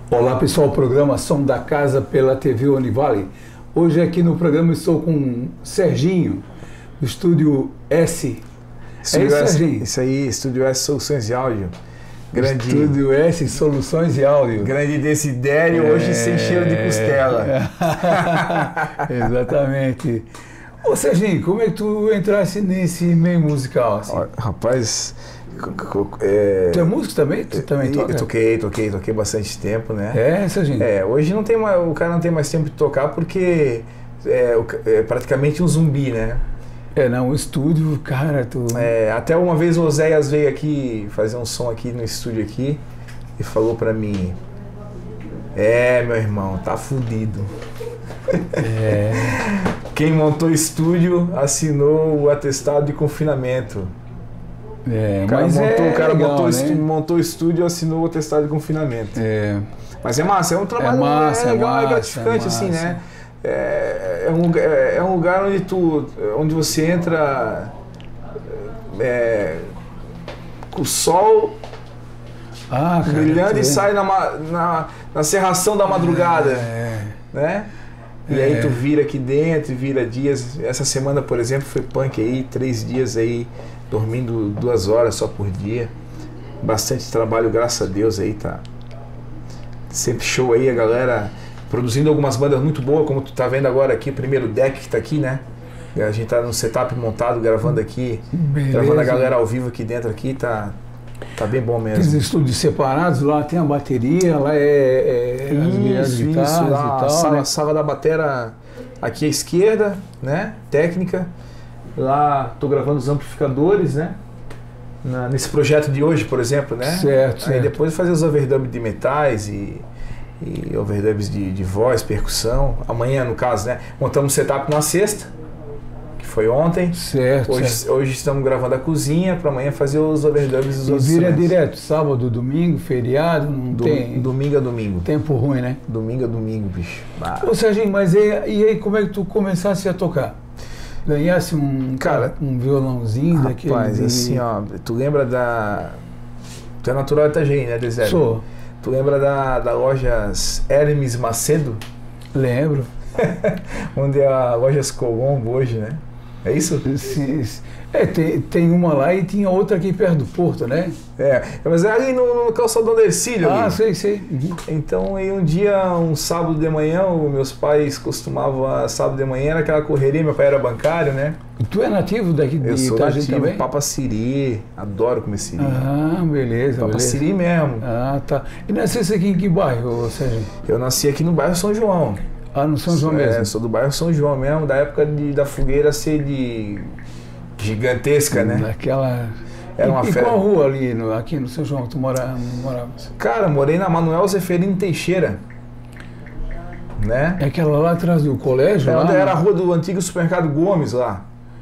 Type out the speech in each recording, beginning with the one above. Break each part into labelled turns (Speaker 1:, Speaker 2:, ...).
Speaker 1: Olá pessoal, programação da casa pela TV Univale. Hoje aqui no programa estou com o Serginho, do Estúdio S.
Speaker 2: Estúdio
Speaker 1: isso,
Speaker 2: S,
Speaker 1: Serginho?
Speaker 2: isso aí, Estúdio S Soluções de Áudio. Grande,
Speaker 1: Estúdio S Soluções de Áudio.
Speaker 2: grande Desidério, hoje sem cheiro de costela.
Speaker 1: Exatamente. Ô Serginho, como é que tu entrasse nesse meio musical? Assim?
Speaker 2: Rapaz,
Speaker 1: Tu é músico também? Tu também toca?
Speaker 2: Eu toquei bastante tempo, né?
Speaker 1: É, Serginho?
Speaker 2: Hoje não tem mais, o cara não tem mais tempo de tocar porque é praticamente um zumbi, né?
Speaker 1: Não, o estúdio, cara, tu...
Speaker 2: Até uma vez o Oséias veio aqui fazer um som aqui no estúdio aqui e falou pra mim: meu irmão, tá fudido. Quem montou o estúdio assinou o atestado de confinamento. Montou o estúdio e assinou o atestado de confinamento. Mas é massa, é um trabalho legal, é gratificante, assim, né? É um lugar onde você entra com o sol brilhando e sai na cerração da madrugada, né? E aí tu vira aqui dentro, vira dias. Essa semana, por exemplo, foi punk aí, 3 dias aí, dormindo 2 horas só por dia. Bastante trabalho, graças a Deus aí, tá. Sempre show aí, a galera produzindo algumas bandas muito boas, como tu tá vendo agora aqui, o primeiro deck que tá aqui, né? A gente tá no setup montado, gravando aqui, gravando a galera ao vivo aqui dentro aqui, tá bem bom mesmo.
Speaker 1: Tem os estúdios separados, lá tem a bateria, lá as guitarras
Speaker 2: lá,
Speaker 1: e tal,
Speaker 2: a sala da batera aqui à esquerda, né? Técnica. Lá tô gravando os amplificadores, né? Nesse projeto de hoje, por exemplo, né?
Speaker 1: Certo.
Speaker 2: Aí depois fazer os overdubs de metais e overdubs de voz, percussão. Amanhã, no caso, né? Montamos um setup na sexta, que foi ontem.
Speaker 1: Certo.
Speaker 2: Hoje estamos gravando a cozinha para amanhã fazer os overdubs dos outros.
Speaker 1: E vira direto, sábado, domingo, feriado, não tem...
Speaker 2: Domingo a domingo.
Speaker 1: Tempo ruim, né?
Speaker 2: Domingo a domingo, bicho.
Speaker 1: Ô Serginho, mas e aí como é que tu começasse a tocar? Ganhasse um violãozinho daquele...
Speaker 2: Rapaz, assim, ó, tu lembra Tu é natural de Itajaí, né, Desidério?
Speaker 1: Sou.
Speaker 2: Tu lembra da loja Hermes Macedo?
Speaker 1: Lembro.
Speaker 2: Onde é a Lojas Colombo hoje, né? É isso?
Speaker 1: Sim. Tem uma lá e tinha outra aqui perto do Porto, né?
Speaker 2: Mas é ali no calçadão da Ercílio.
Speaker 1: Sei. Uhum.
Speaker 2: Então, aí um dia, um sábado de manhã, meus pais costumavam, sábado de manhã, era aquela correria, meu pai era bancário, né?
Speaker 1: Tu é nativo daqui de Itajaí também?
Speaker 2: Eu sou nativo, Papaciri, adoro comer siri.
Speaker 1: Beleza.
Speaker 2: Papaciri mesmo.
Speaker 1: Tá. E nascesse aqui em que bairro, Sérgio?
Speaker 2: Eu nasci aqui no bairro São João.
Speaker 1: No São João mesmo?
Speaker 2: Sou do bairro São João mesmo, da época da fogueira ser gigantesca, né?
Speaker 1: Daquela...
Speaker 2: Era uma festa.
Speaker 1: Qual rua ali, aqui no São João, que tu morava?
Speaker 2: Cara, morei na Manuel Zeferino Teixeira, né?
Speaker 1: É aquela lá atrás do colégio?
Speaker 2: Onde era a rua do antigo supermercado Gomes lá.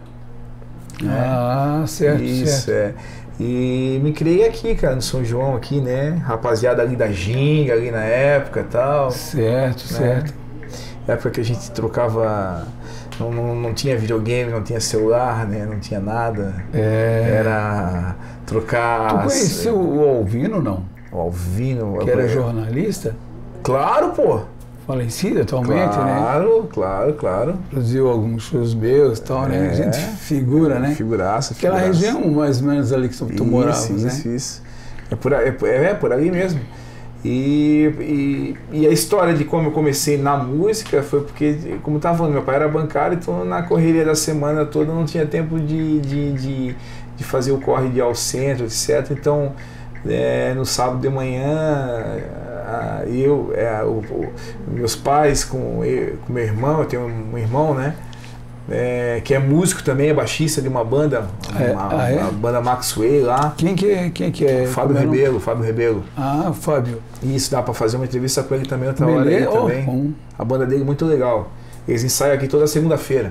Speaker 1: Certo.
Speaker 2: Isso, E me criei aqui, cara, no São João aqui, né? Rapaziada ali da Ginga, ali na época e tal.
Speaker 1: Certo.
Speaker 2: Época que a gente trocava... Não tinha videogame, não tinha celular, né? Não tinha nada. Era trocar...
Speaker 1: Tu conheceu o Alvino, não?
Speaker 2: O Alvino...
Speaker 1: Que era jornalista?
Speaker 2: Claro, pô!
Speaker 1: Falecido atualmente, né?
Speaker 2: Claro.
Speaker 1: Produziu alguns shows meus e tal, né? Gente figura, né?
Speaker 2: Figuraça.
Speaker 1: Aquela região mais ou menos ali que tu moravas, né?
Speaker 2: Isso. É por ali mesmo. E a história de como eu comecei na música foi porque, como eu estava falando, meu pai era bancário, então na correria da semana toda não tinha tempo de fazer o corre de ir ao centro, etc. Então, no sábado de manhã, meus pais com meu irmão, eu tenho um irmão, né? Que é músico também, é baixista de uma banda, a banda Maxwell lá.
Speaker 1: Quem que é?
Speaker 2: Fábio Rebelo.
Speaker 1: Fábio.
Speaker 2: Isso, dá pra fazer uma entrevista com ele também, outra hora aí também.
Speaker 1: Bom.
Speaker 2: A banda dele é muito legal. Eles ensaiam aqui toda segunda-feira.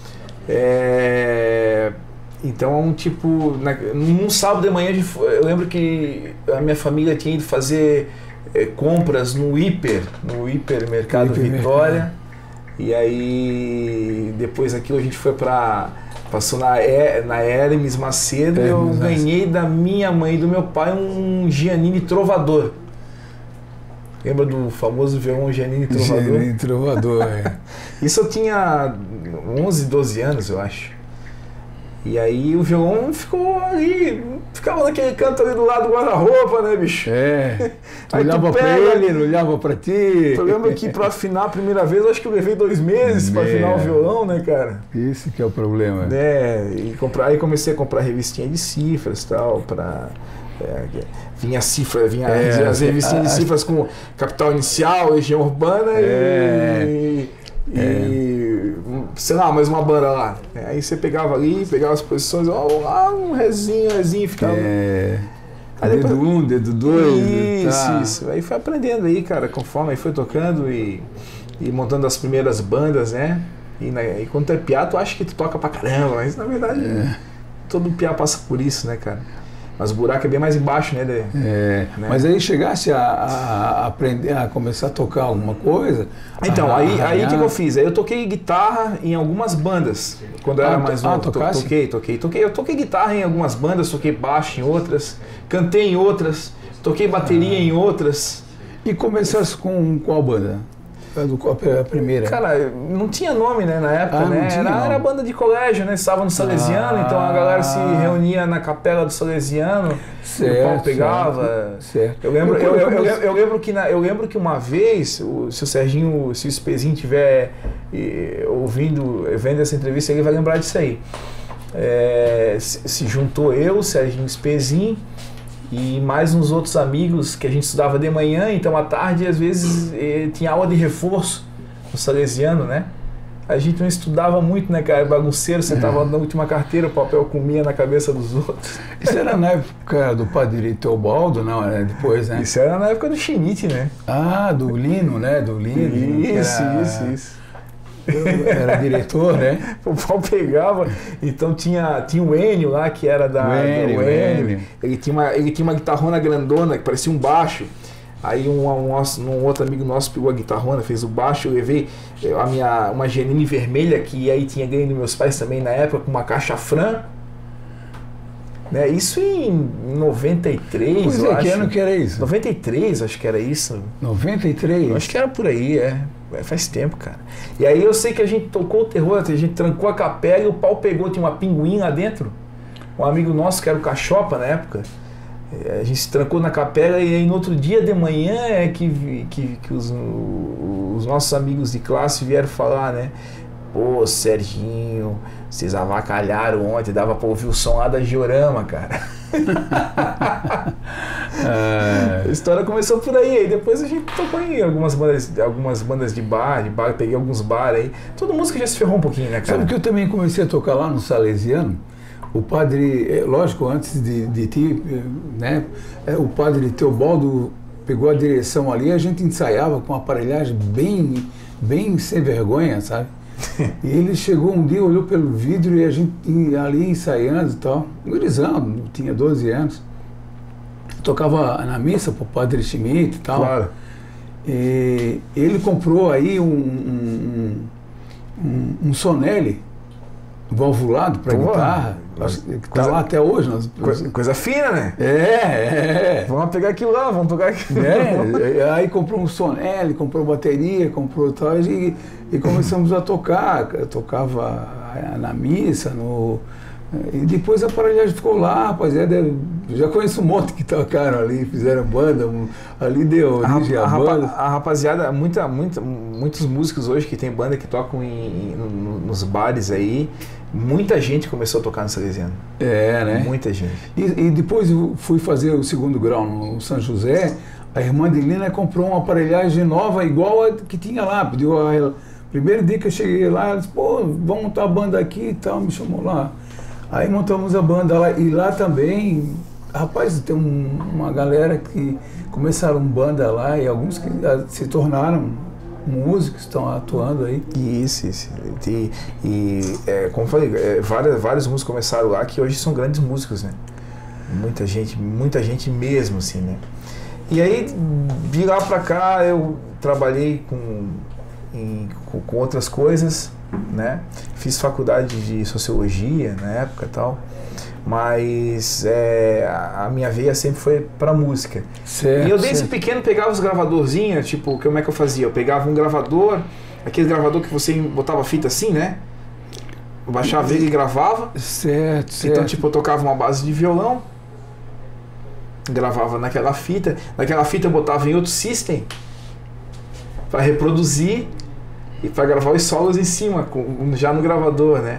Speaker 2: Então, tipo, num sábado de manhã, eu lembro que a minha família tinha ido fazer compras no Hipermercado Vitória. E aí, depois aquilo a gente foi passou na Hermes Macedo e eu ganhei da minha mãe e do meu pai um Giannini Trovador. Lembra do famoso violão Genini Trovador?
Speaker 1: Genini Trovador, é.
Speaker 2: Isso eu tinha 11, 12 anos, eu acho. E aí o violão ficou ali, ficava naquele canto ali do lado do guarda-roupa, né, bicho?
Speaker 1: É. Tu
Speaker 2: aí
Speaker 1: olhava
Speaker 2: tu
Speaker 1: pra ele, ele olhava pra ti.
Speaker 2: Eu lembro que pra afinar a primeira vez, eu acho que eu levei 2 meses pra afinar o violão, né, cara?
Speaker 1: Esse que é o problema.
Speaker 2: Aí comecei a comprar revistinha de cifras e tal, pra... vinha cifra, as revistinhas de cifras com capital inicial, Legião Urbana e sei lá, mais uma banda lá. Aí você pegava ali, pegava as posições, um rezinho, ficava.
Speaker 1: Dedo 1, dedo 2.
Speaker 2: Isso. Aí foi aprendendo aí, cara, conforme aí foi tocando e montando as primeiras bandas, né? E quando tu é piá, tu acha que tu toca pra caramba, mas na verdade todo piá passa por isso, né, cara? Mas o buraco é bem mais embaixo, né?
Speaker 1: Né? Mas aí chegasse a aprender, a começar a tocar alguma coisa?
Speaker 2: Então, aí o que eu fiz? Aí eu toquei guitarra em algumas bandas. Quando eu era mais novo, toquei. Eu toquei guitarra em algumas bandas, toquei baixo em outras, cantei em outras, toquei bateria em outras.
Speaker 1: E começasse com qual banda? A primeira?
Speaker 2: Cara, não tinha nome, né, na época, né? Era banda de colégio, né? Estava no Salesiano, então a galera se reunia na capela do Salesiano,
Speaker 1: certo,
Speaker 2: o pau pegava.
Speaker 1: Certo.
Speaker 2: Eu lembro que uma vez, se o Serginho, se o Spezinho estiver vendo essa entrevista, ele vai lembrar disso aí. Se juntou eu, o Serginho Spezinho, e mais uns outros amigos que a gente estudava de manhã, então à tarde às vezes tinha aula de reforço no Salesiano, né? A gente não estudava muito, né, cara? Bagunceiro, você tava na última carteira, o papel comia na cabeça dos outros.
Speaker 1: Isso era na época do Padre Teobaldo, não? Era depois, né?
Speaker 2: Isso era na época do Chinite, né?
Speaker 1: Do Lino, né? Do Lino.
Speaker 2: Isso.
Speaker 1: Era diretor, né?
Speaker 2: O pau pegava, então tinha o Enio lá, que era do Enio. Ele tinha uma guitarrona grandona, que parecia um baixo. Aí um outro amigo nosso pegou a guitarrona, fez o baixo, eu levei uma Genini vermelha, que aí tinha ganho dos meus pais também na época, com uma caixa Fran. Né? Isso em 93,
Speaker 1: pois
Speaker 2: eu acho.
Speaker 1: Que ano que era isso?
Speaker 2: 93, acho que era isso.
Speaker 1: 93?
Speaker 2: Eu acho que era por aí, faz tempo, cara. E aí eu sei que a gente tocou o terror, a gente trancou a capela e o pau pegou, tinha uma pinguim lá dentro. Um amigo nosso, que era o Cachopa na época, a gente se trancou na capela e aí no outro dia de manhã que os nossos amigos de classe vieram falar, né? Pô, Serginho, vocês avacalharam ontem, dava pra ouvir o som lá da Giorama, cara. A história começou por aí depois a gente tocou em algumas bandas de bar, peguei alguns bar aí. Todo música já se ferrou um pouquinho, né, cara?
Speaker 1: Sabe que eu também comecei a tocar lá no Salesiano? O padre, lógico, antes de ti, né? O padre Teobaldo pegou a direção ali, a gente ensaiava com uma aparelhagem bem sem vergonha, sabe? E ele chegou um dia, olhou pelo vidro e a gente ali ensaiando e tal. Gurizão, tinha 12 anos. Tocava na missa pro Padre Schmidt e tal.
Speaker 2: Claro.
Speaker 1: E ele comprou aí um Sonelli valvulado para guitarra. Tá lá até hoje.
Speaker 2: Coisa fina, né? Vamos pegar aquilo lá, vamos tocar aquilo.
Speaker 1: Aí comprou um Sonelli, comprou bateria, comprou tal, e começamos a tocar. Eu tocava na missa, e depois a aparelhagem ficou lá, rapaziada. Já conheço um monte que tocaram ali, fizeram banda, ali deu origem à banda.
Speaker 2: A rapaziada, muitos músicos hoje que tem banda que tocam nos bares aí, muita gente começou a tocar no Salesiano.
Speaker 1: Né?
Speaker 2: Muita gente.
Speaker 1: E depois eu fui fazer o segundo grau no São José, a irmã de Lina comprou uma aparelhagem nova, igual a que tinha lá, pediu a ela. Primeiro dia que eu cheguei lá, ela disse, pô, vamos montar a banda aqui e tal, me chamou lá. Aí montamos a banda lá, e lá também, rapaz, tem uma galera que começaram banda lá, e alguns que se tornaram músicos, estão atuando aí.
Speaker 2: Isso. Como eu falei, vários músicos começaram lá, que hoje são grandes músicos, né? Muita gente mesmo, assim, né? E aí, de lá pra cá, eu trabalhei com outras coisas, né? Fiz faculdade de sociologia na época e tal, Mas a minha veia sempre foi pra música.
Speaker 1: Certo,
Speaker 2: e eu desde pequeno pegava os gravadorzinhos, tipo, como é que eu fazia? Eu pegava um gravador, aquele gravador que você botava fita assim, né? Eu baixava ele e gravava.
Speaker 1: Certo.
Speaker 2: Então, tipo, eu tocava uma base de violão, gravava naquela fita eu botava em outro system para reproduzir e para gravar os solos em cima, já no gravador, né?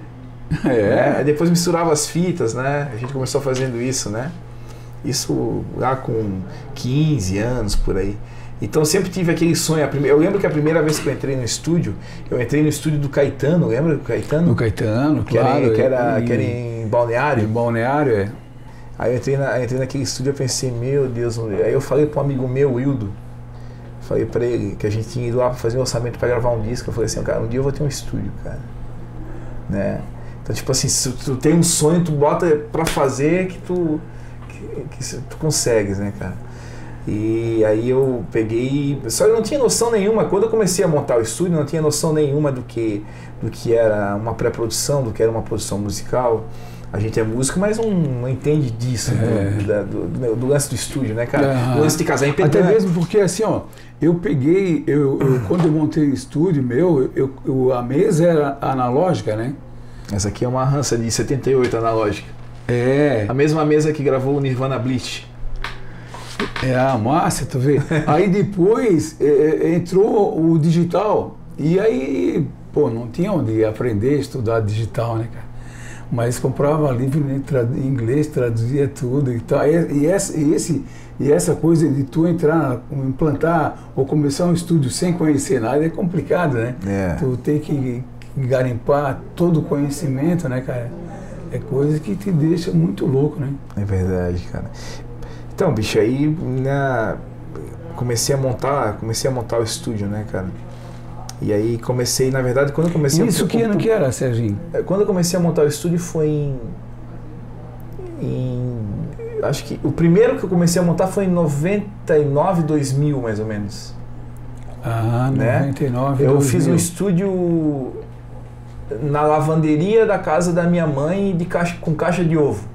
Speaker 2: Aí depois misturava as fitas, né? A gente começou fazendo isso, né? Isso lá com 15 anos, por aí. Então eu sempre tive aquele sonho. Eu lembro que a primeira vez que eu entrei no estúdio, do Caetano, lembra do Caetano?
Speaker 1: Do Caetano, claro.
Speaker 2: Que era em Balneário.
Speaker 1: Em Balneário, é.
Speaker 2: Aí eu entrei naquele estúdio e pensei, meu Deus, aí eu falei para um amigo meu, Wildo, falei para ele que a gente tinha ido lá para fazer um orçamento para gravar um disco. Eu falei assim, cara, um dia eu vou ter um estúdio, cara. Né? Então, tipo assim, se tu tem um sonho, tu bota pra fazer que tu consegues, né, cara? E aí eu peguei, só eu não tinha noção nenhuma, quando eu comecei a montar o estúdio, não tinha noção nenhuma do que era uma pré-produção, do que era uma produção musical. A gente é músico, mas não entende disso, do lance do estúdio, né, cara? Do lance de casar em pedra.
Speaker 1: Até mesmo porque, assim, ó, eu peguei, quando eu montei o estúdio meu, a mesa era analógica, né?
Speaker 2: Essa aqui é uma Hansa de 78 analógica.
Speaker 1: É.
Speaker 2: A mesma mesa que gravou o Nirvana Bleach.
Speaker 1: Massa, tu vê. Aí depois entrou o digital, e aí, pô, não tinha onde aprender a estudar digital, né, cara? Mas comprava livro em inglês, traduzia tudo e tal. E essa coisa de tu implantar ou começar um estúdio sem conhecer nada é complicado, né? Tu tem que garimpar todo o conhecimento, né, cara? É coisa que te deixa muito louco, né?
Speaker 2: É verdade, cara. Então, bicho, aí comecei a montar o estúdio, né, cara? E aí comecei, na verdade, quando eu comecei...
Speaker 1: Isso que ano que era, Serginho?
Speaker 2: Quando eu comecei a montar o estúdio foi acho que o primeiro que eu comecei a montar foi em 99, 2000, mais ou menos.
Speaker 1: 99,
Speaker 2: Eu
Speaker 1: 2000.
Speaker 2: fiz um estúdio na lavanderia da casa da minha mãe com caixa de ovo.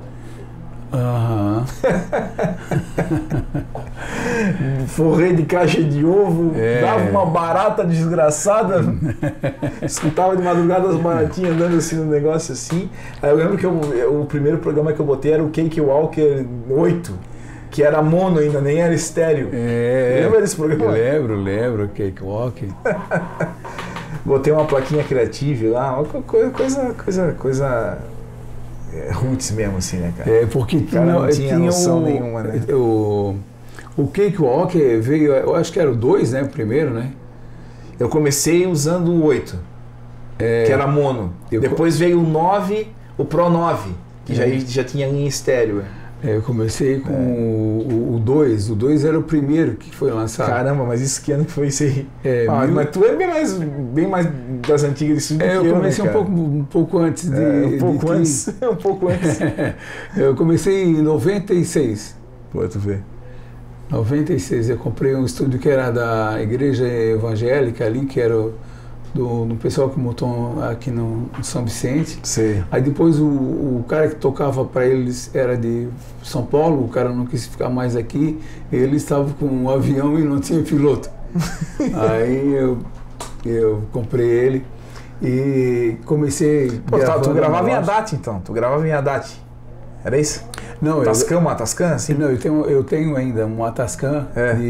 Speaker 2: Forrei de caixa de ovo, dava uma barata desgraçada, escutava de madrugada as baratinhas andando assim no negócio assim. Aí eu lembro que o primeiro programa que eu botei era o Cake Walker 8, que era mono ainda, nem era estéreo. Lembra desse programa?
Speaker 1: Eu lembro, Cake Walker.
Speaker 2: Botei uma plaquinha Creative lá, coisa roots mesmo, assim, né, cara?
Speaker 1: Porque
Speaker 2: não tinha noção nenhuma, né?
Speaker 1: O Cake Walker veio, eu acho que era o 2, né, o primeiro, né?
Speaker 2: Eu comecei usando o 8, que era mono. Depois veio o 9, o Pro 9, que já tinha em estéreo.
Speaker 1: Eu comecei com o 2. O 2 era o primeiro que foi lançado.
Speaker 2: Caramba, mas isso que ano que foi isso aí? Mas tu é bem mais das antigas disso do que eu,
Speaker 1: comecei,
Speaker 2: né,
Speaker 1: um pouco antes de...
Speaker 2: um pouco antes.
Speaker 1: Eu comecei em 96.
Speaker 2: Pô, tu vê.
Speaker 1: 96. Eu comprei um estúdio que era da igreja evangélica ali, que era do pessoal que montou aqui no São Vicente.
Speaker 2: Sim.
Speaker 1: Aí depois o cara que tocava para eles era de São Paulo, o cara não quis ficar mais aqui, ele estava com um avião e não tinha piloto. Aí eu comprei ele e comecei...
Speaker 2: Pô, tu gravava em Haddad então? Tu gravava em Haddad? Era isso?
Speaker 1: Não,
Speaker 2: uma Tascam, assim?
Speaker 1: Não, eu tenho ainda uma Tascam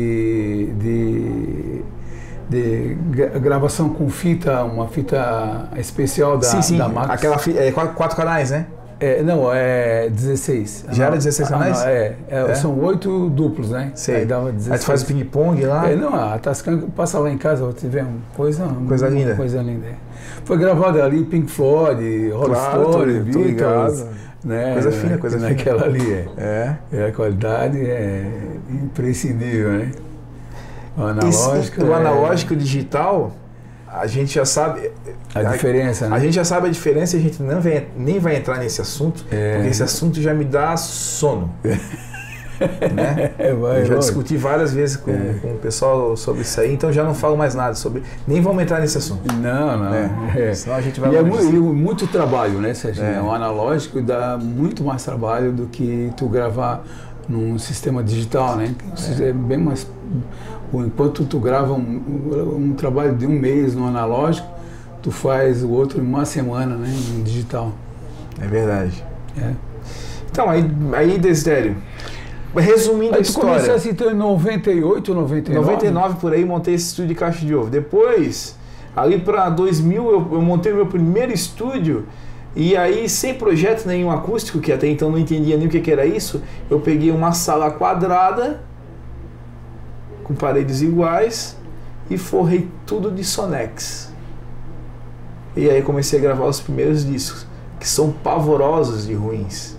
Speaker 1: de gravação com uma fita especial da Max.
Speaker 2: Aquela fita, 4 canais, né?
Speaker 1: Não, é 16.
Speaker 2: Já era 16 canais?
Speaker 1: São 8 duplos, né?
Speaker 2: Sei.
Speaker 1: Aí dava 16.
Speaker 2: Aí tu faz o ping-pong lá?
Speaker 1: Não, a Tascam passa lá em casa, vou te ver uma coisa
Speaker 2: linda.
Speaker 1: Coisa linda. Foi gravada ali Pink Floyd, Rolling Stone, Beatles, né?
Speaker 2: Coisa fina, coisa fina.
Speaker 1: Naquela ali, a qualidade é imprescindível, né? O
Speaker 2: analógico e o digital, a gente já sabe
Speaker 1: a diferença, né?
Speaker 2: A gente já sabe a diferença e a gente nem vai entrar nesse assunto, porque esse assunto já me dá sono. Né? Eu já discuti várias vezes com o pessoal sobre isso aí, então já não falo mais nada sobre. Nem vamos entrar nesse assunto.
Speaker 1: Não.
Speaker 2: Senão a gente vai.
Speaker 1: E muito trabalho, né, Serginho? O analógico dá muito mais trabalho do que tu gravar num sistema digital, né? É bem mais. Enquanto tu grava um trabalho de um mês no analógico, tu faz o outro em uma semana, né, no digital.
Speaker 2: É verdade. Então, aí Desidério, resumindo a história.
Speaker 1: Tu começasse então em 98, 99?
Speaker 2: 99 por aí, montei esse estúdio de Caixa de Ovo. Depois, ali para 2000, eu montei o meu primeiro estúdio. E aí, sem projeto nenhum acústico, que até então não entendia nem o que era isso, eu peguei uma sala quadrada, com paredes iguais, e forrei tudo de Sonex. E aí comecei a gravar os primeiros discos, que são pavorosos de ruins.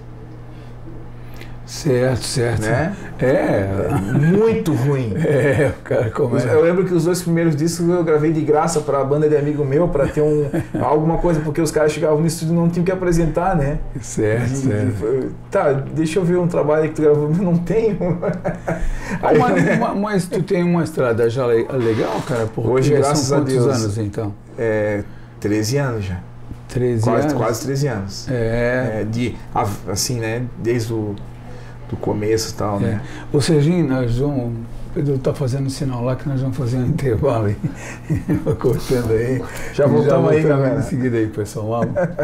Speaker 1: Certo.
Speaker 2: Né? Muito ruim.
Speaker 1: O cara começa.
Speaker 2: Eu lembro que os 2 primeiros discos eu gravei de graça para a banda de amigo meu, para ter alguma coisa, porque os caras chegavam no estúdio e não tinham que apresentar, né?
Speaker 1: Certo.
Speaker 2: Tá, deixa eu ver um trabalho que tu gravou. Não tenho.
Speaker 1: Mas tu tem uma estrada já legal, cara? Porque
Speaker 2: hoje, graças a Deus.
Speaker 1: Quantos anos, então?
Speaker 2: 13 anos já.
Speaker 1: 13 anos?
Speaker 2: Quase 13 anos. Assim, né? Desde o começo e tal, né?
Speaker 1: Ô Serginho, o Pedro está fazendo sinal lá que nós vamos fazer um intervalo aí. Cortando aí.
Speaker 2: Já voltamos aí, galera.
Speaker 1: Em seguida aí, pessoal.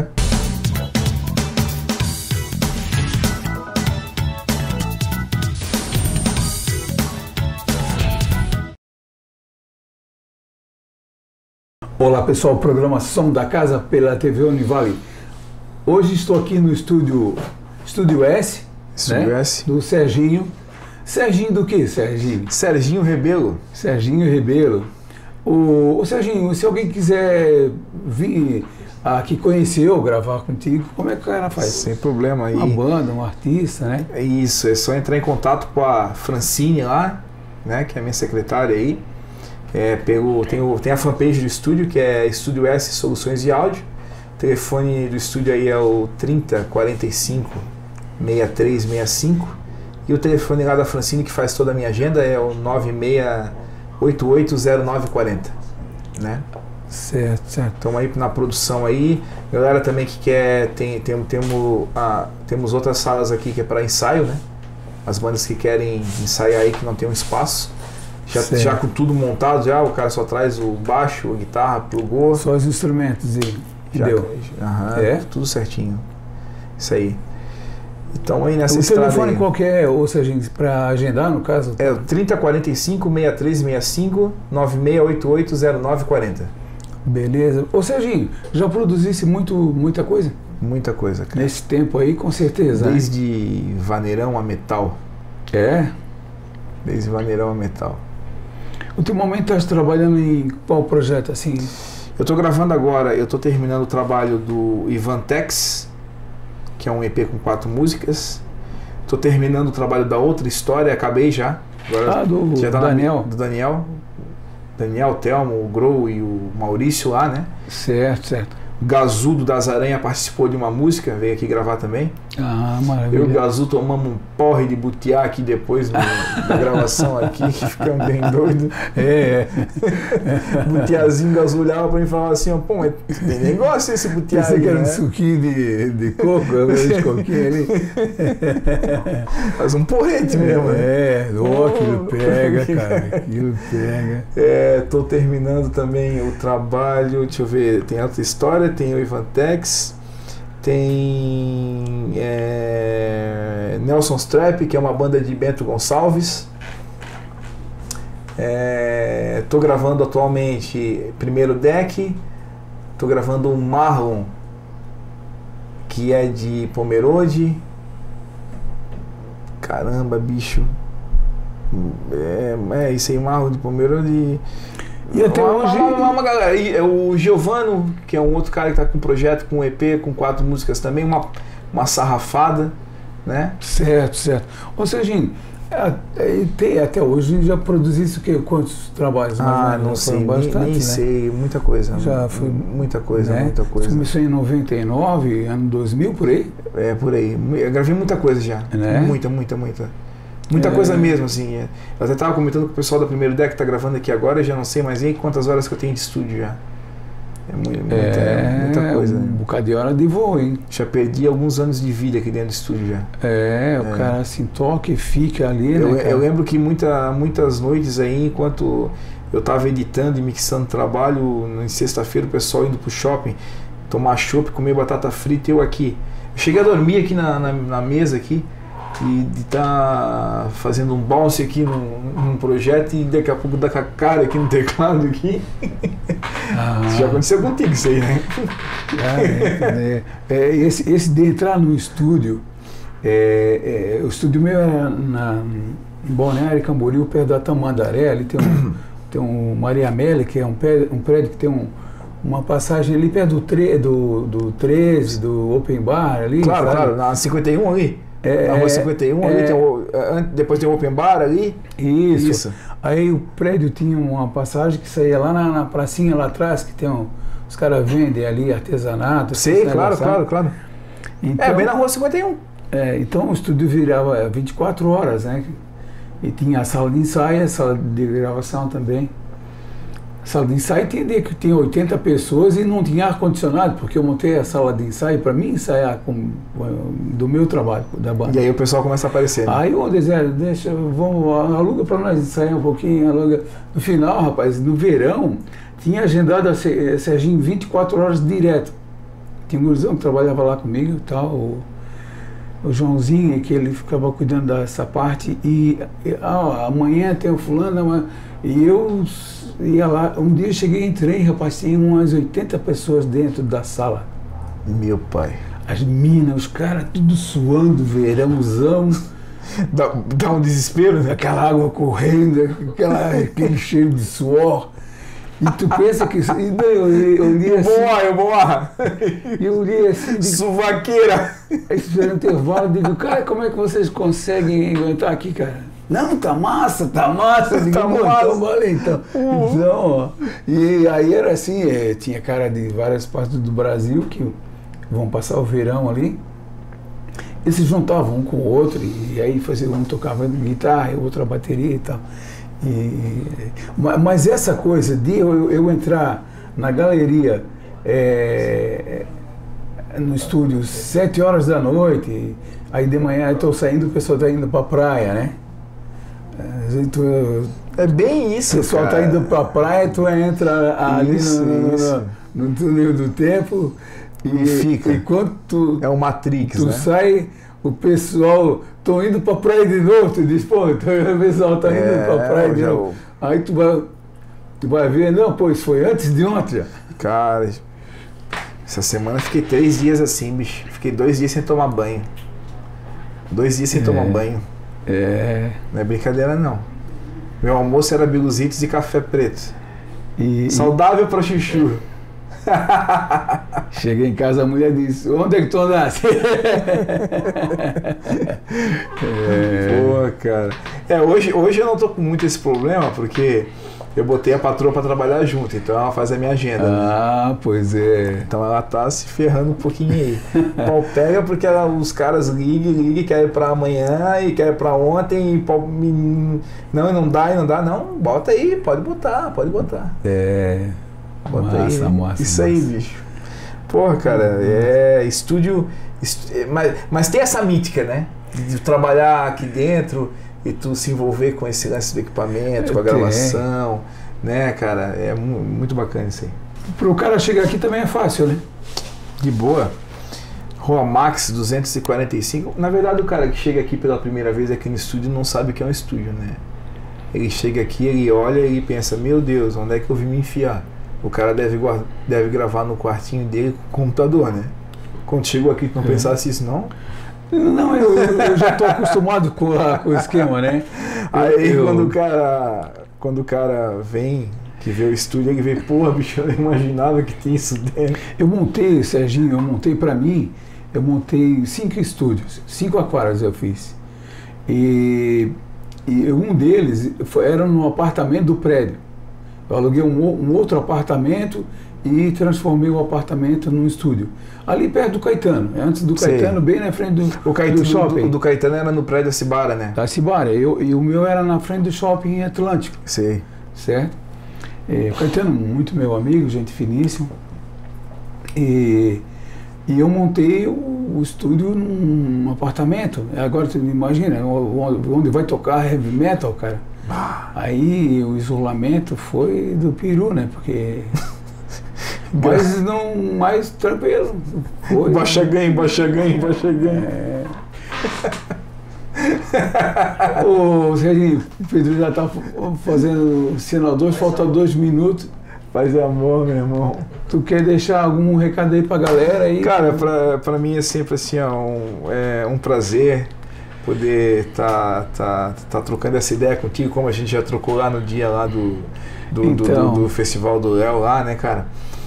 Speaker 1: Olá pessoal, programação da casa pela TV Univale. Hoje estou aqui no Estúdio S.
Speaker 2: Estúdio S.
Speaker 1: Do Serginho. Serginho do que, Serginho?
Speaker 2: Serginho Rebelo.
Speaker 1: Serginho Rebelo. O Serginho, se alguém quiser vir aqui conhecer ou gravar contigo, como é que o cara faz?
Speaker 2: Sem problema aí.
Speaker 1: Uma banda, um artista, né?
Speaker 2: É isso, é só entrar em contato com a Francine lá, né? Que é a minha secretária aí. Tem a fanpage do estúdio, que é Estúdio S Soluções de Áudio. O telefone do estúdio aí é o 3045 6365. E o telefone lá da Francine, que faz toda a minha agenda, é o 96880940, né?
Speaker 1: Certo.
Speaker 2: Estamos aí na produção aí. Galera também que quer, temos outras salas aqui que é para ensaio, né? As bandas que querem ensaiar aí, que não tem um espaço. Já com tudo montado, o cara só traz o baixo, a guitarra, plugou.
Speaker 1: Só os instrumentos e deu.
Speaker 2: Tudo certinho. Isso aí. Então aí nessa estrada.
Speaker 1: O telefone qualquer, ou seja, para agendar no caso?
Speaker 2: É o 3045 6365 96880940.
Speaker 1: Beleza. Ô Serginho, já produzisse muita coisa?
Speaker 2: Muita coisa, cara.
Speaker 1: Nesse tempo aí, com certeza.
Speaker 2: Desde vaneirão a metal. Desde vaneirão a metal.
Speaker 1: Ultimamente estás trabalhando em qual projeto assim?
Speaker 2: Eu estou gravando agora, eu estou terminando o trabalho do Ivan Tex, que é um EP com 4 músicas. Estou terminando o trabalho da Outra História, acabei já. Agora
Speaker 1: do
Speaker 2: já tá
Speaker 1: Daniel.
Speaker 2: Do Daniel, o Telmo, o Grow e o Maurício lá, né?
Speaker 1: Certo.
Speaker 2: Gazu das Aranha participou de uma música, veio aqui gravar também.
Speaker 1: Maravilha.
Speaker 2: Eu e o Gazu tomamos um porre de butiá aqui depois da gravação aqui, que ficamos bem doidos. Butiazinho, o Gazu olhava pra mim e falava assim, pô, mas tem negócio esse butiá aí,
Speaker 1: que era
Speaker 2: né?
Speaker 1: um suquinho de coco, de coquinho ali.
Speaker 2: Faz um porrete mesmo, né?
Speaker 1: Aquilo pega, cara, aquilo pega.
Speaker 2: Tô terminando também o trabalho, deixa eu ver, tem Outra História, tem o Ivan Tex, tem Nelson's Trap, que é uma banda de Bento Gonçalves. Tô gravando atualmente primeiro Deck, tô gravando um Marlon, que é de Pomerode. Caramba, bicho. Isso aí, Marlon de Pomerode. E até hoje uma galera. O Giovano, que é um outro cara que tá com um projeto, com um EP, com 4 músicas também, uma sarrafada, né?
Speaker 1: Certo. Ou seja, até hoje já produzisse o quê? Quantos trabalhos?
Speaker 2: Não sei, nem sei, muita coisa.
Speaker 1: Já foi
Speaker 2: muita coisa,
Speaker 1: né?
Speaker 2: muita coisa.
Speaker 1: Você começou em 99, ano 2000, por aí?
Speaker 2: Por aí. Eu gravei muita coisa já.
Speaker 1: Né?
Speaker 2: Muita. Muita coisa mesmo, assim. Eu até estava comentando com o pessoal da Primeiro Deck que está gravando aqui agora, eu já não sei mais nem quantas horas que eu tenho de estúdio já. Muita coisa.
Speaker 1: Um bocado de hora de voo, hein?
Speaker 2: Já perdi alguns anos de vida aqui dentro do estúdio já.
Speaker 1: O cara assim toca e fica ali, né?
Speaker 2: Eu lembro que muitas noites aí, enquanto eu estava editando e mixando trabalho, em sexta-feira o pessoal indo pro shopping, tomar chopp, comer batata frita e eu aqui. Eu cheguei a dormir aqui na mesa aqui, e de estar fazendo um bounce aqui num projeto e daqui a pouco dar com a cara aqui no teclado aqui. Já aconteceu contigo isso aí, né?
Speaker 1: Esse de entrar no estúdio, o estúdio meu era em Balneário Camboriú, perto da Tamandaré, ali tem um Maria Amélia, que é um prédio que tem uma passagem ali perto do 13, do Open Bar ali.
Speaker 2: Claro, na 51 ali. Na rua 51 ali, depois tem o Open Bar ali.
Speaker 1: Isso. Aí o prédio tinha uma passagem que saía lá na pracinha lá atrás, que tem os caras vendem ali artesanato.
Speaker 2: Sei, claro. Então, bem na rua 51.
Speaker 1: Então o estúdio virava 24 horas, né? E tinha a sala de ensaio, a sala de gravação também. A sala de ensaio entendia que tinha 80 pessoas e não tinha ar-condicionado, porque eu montei a sala de ensaio para mim ensaiar do meu trabalho, da banda.
Speaker 2: E aí o pessoal começa a aparecer, né?
Speaker 1: Aí o Zé, aluga para nós ensaiar um pouquinho, aluga. No final, rapaz, no verão, tinha agendado a Serginho 24 horas direto. Tinha um gurizão que trabalhava lá comigo e tal, o Joãozinho, que ele ficava cuidando dessa parte, amanhã tem o fulano, e eu ia lá, um dia eu cheguei, entrei, rapaz, tinha umas 80 pessoas dentro da sala.
Speaker 2: Meu pai.
Speaker 1: As minas, os caras, tudo suando, verãozão.
Speaker 2: Dá um desespero, né?
Speaker 1: Aquela água correndo, aquele cheiro de suor. E tu pensa que... Eu li assim... Eu li assim...
Speaker 2: Suvaqueira!
Speaker 1: Aí fizeram um intervalo, eu digo, cara, como é que vocês conseguem aguentar aqui, cara? Não, tá massa. Eu digo,
Speaker 2: tá massa.
Speaker 1: Então, vale, então. Então, ó, e aí era assim, tinha cara de várias partes do Brasil que vão passar o verão ali. Eles se juntavam um com o outro, e aí um tocava guitarra, o outro a bateria e tal. Mas essa coisa de eu entrar na galeria no estúdio 7 horas da noite, aí de manhã eu estou saindo, o pessoal está indo para a praia, né?
Speaker 2: É bem isso,
Speaker 1: o pessoal está indo para a praia, tu entra ali no túnel do tempo
Speaker 2: e fica.
Speaker 1: E quando tu,
Speaker 2: é o Matrix,
Speaker 1: tu
Speaker 2: né?
Speaker 1: sai, o pessoal, tô indo para a praia de novo, tu diz, pô, então o pessoal está indo para a praia de novo. Aí tu vai ver, não, pô, isso foi antes de ontem já.
Speaker 2: Cara, essa semana eu fiquei 3 dias assim, bicho. Fiquei 2 dias sem tomar banho. 2 dias sem tomar banho. Não é brincadeira, não. Meu almoço era biluzitos e café preto. Saudável pra chuchu.
Speaker 1: Cheguei em casa, a mulher disse, onde é que tu andaste?
Speaker 2: Pô, cara. Hoje eu não tô com muito esse problema, porque eu botei a patroa pra trabalhar junto, então ela faz a minha agenda.
Speaker 1: Ah, pois é.
Speaker 2: Então ela tá se ferrando um pouquinho aí. Pau pega porque os caras ligam, querem pra amanhã e querem pra ontem, e não dá, não, bota aí, pode botar. Bota
Speaker 1: massa,
Speaker 2: aí.
Speaker 1: Massa,
Speaker 2: isso aí, bicho. Porra, cara, estúdio. Mas tem essa mítica, né? De trabalhar aqui dentro e tu se envolver com esse lance do equipamento, com a gravação, né, cara? É muito bacana isso aí.
Speaker 1: Pro cara chegar aqui também é fácil, né?
Speaker 2: De boa. Rua Max 245. Na verdade, o cara que chega aqui pela primeira vez aqui no estúdio não sabe o que é um estúdio, né? Ele chega aqui, ele olha e pensa, meu Deus, onde é que eu vim me enfiar? O cara deve gravar no quartinho dele com o computador, né? Quando chegou aqui, tu não pensasse isso, não?
Speaker 1: Não, eu já estou acostumado com o esquema, né?
Speaker 2: Aí quando o cara vem, que vê o estúdio, ele vê, porra, bicho, eu não imaginava que tinha isso dentro.
Speaker 1: Eu montei, Serginho, para mim, eu montei 5 estúdios, 5 aquários eu fiz. E um deles era no apartamento do prédio. Eu aluguei um outro apartamento e transformei o apartamento num estúdio. Ali perto do Caetano, antes do Caetano, bem na frente do shopping.
Speaker 2: Do Caetano era no prédio da Cibara, né?
Speaker 1: Da Cibara, e o meu era na frente do shopping Atlântico.
Speaker 2: Sei.
Speaker 1: Certo? O Caetano, muito meu amigo, gente finíssima. E eu montei o estúdio num apartamento. Agora tu imagina, onde vai tocar heavy metal, cara. Aí o isolamento foi do peru, né? Porque... Mas não mais tranquilo. Foi,
Speaker 2: baixa ganho.
Speaker 1: Ô, Serginho, o Pedro já tá fazendo sinal 2, falta 2 minutos.
Speaker 2: Paz e amor, meu irmão.
Speaker 1: Tu quer deixar algum recado aí pra galera aí?
Speaker 2: Cara, pra mim é sempre assim, ó, um prazer poder tá trocando essa ideia contigo, como a gente já trocou lá no dia lá do Festival do Léo lá, né, cara?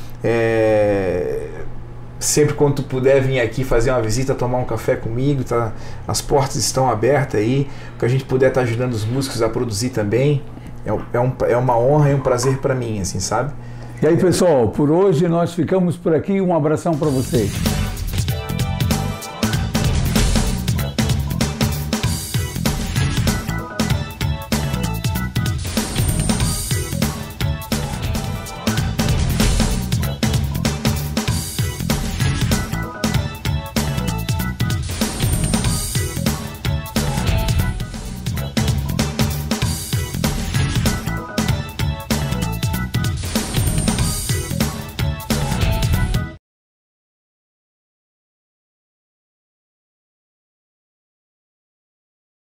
Speaker 2: Sempre quando tu puder vir aqui fazer uma visita, tomar um café comigo, tá? As portas estão abertas aí, que a gente puder estar ajudando os músicos a produzir também, é uma honra e um prazer para mim, assim, sabe?
Speaker 1: E aí, pessoal, por hoje nós ficamos por aqui, um abração para vocês.